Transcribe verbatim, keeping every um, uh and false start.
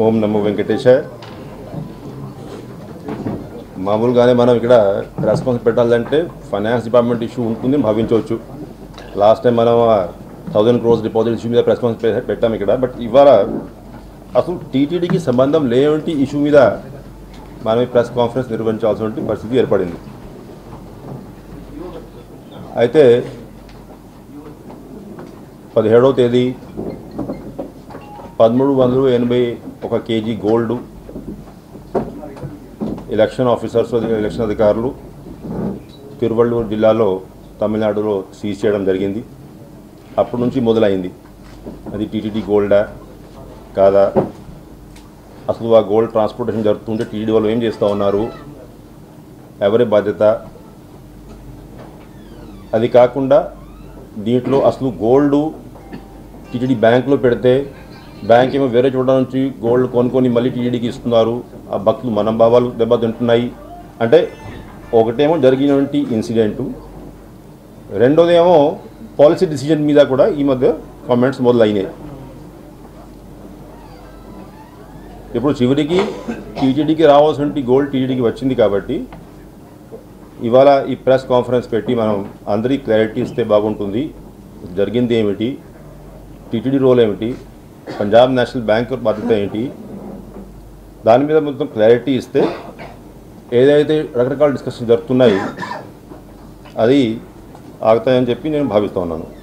ఓం నమో వెంకటేశ. మామూలుగానే మనం ఇక్కడ రెస్పాన్స్ పెట్టాలంటే ఫైనాన్స్ డిపార్ట్మెంట్ ఇష్యూ ఉంటుంది భావించవచ్చు. లాస్ట్ టైం మనం థౌజండ్ క్రోర్స్ డిపాజిట్ ఇష్యూ మీద రెస్పాన్స్ పెట్టాం ఇక్కడ. బట్ ఇవాళ అసలు టీటీడీకి సంబంధం లేని ఇష్యూ మీద మనం ప్రెస్ కాన్ఫరెన్స్ నిర్వహించాల్సిన పరిస్థితి ఏర్పడింది. అయితే పదిహేడవ తేదీ పదమూడు వందల ఎనభై ఒక KG gold election officers election అధికారులు తిరువళ్ళూరు జిల్లాలో తమిళనాడులో సీజ్ చేయడం జరిగింది. అప్పటి నుంచి మొదలైంది. అది టీటీడీ గోల్డా కాదా, అసలు ఆ గోల్డ్ ట్రాన్స్పోర్టేషన్ జరుగుతుంటే టీటీడీ వాళ్ళు ఏం చేస్తూ ఉన్నారు, ఎవరి బాధ్యత, అది కాకుండా దీంట్లో అసలు గోల్డ్ టీటీడీ బ్యాంకులో పెడితే బ్యాంక్ ఏమో వేరే చోట నుంచి గోల్డ్ కొనుక్కొని మళ్ళీ టీటీడీకి ఇస్తున్నారు, ఆ భక్తులు మనోభావాలు దెబ్బతింటున్నాయి అంటే ఒకటేమో జరిగినటువంటి ఇన్సిడెంటు, రెండోదేమో పాలసీ డిసిజన్ మీద కూడా ఈ మధ్య కామెంట్స్ మొదలైనాయి. ఇప్పుడు చివరికి టీటీడీకి రావాల్సిన గోల్డ్ టీటీడీకి వచ్చింది కాబట్టి ఇవాళ ఈ ప్రెస్ కాన్ఫరెన్స్ పెట్టి మనం అందరికీ క్లారిటీ ఇస్తే బాగుంటుంది. జరిగింది ఏమిటి, టీటీడీ రోల్ ఏమిటి, పంజాబ్ నేషనల్ బ్యాంక్ బాధ్యత ఏంటి, దాని మీద మొత్తం క్లారిటీ ఇస్తే ఏదైతే రకరకాల డిస్కషన్ జరుగుతున్నాయి అది ఆగుతాయని చెప్పి నేను భావిస్తూ ఉన్నాను.